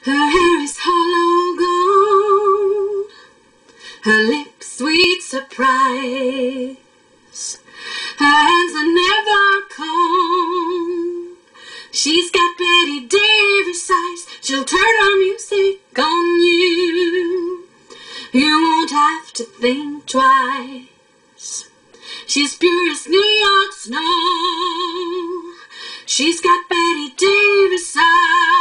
Her hair is hollow gold, her lips sweet surprise. Her hands are never cold. She's got Betty Davis eyes. She'll turn on music on you. You won't have to think twice. She's pure as New York snow. She's got Betty Davis eyes.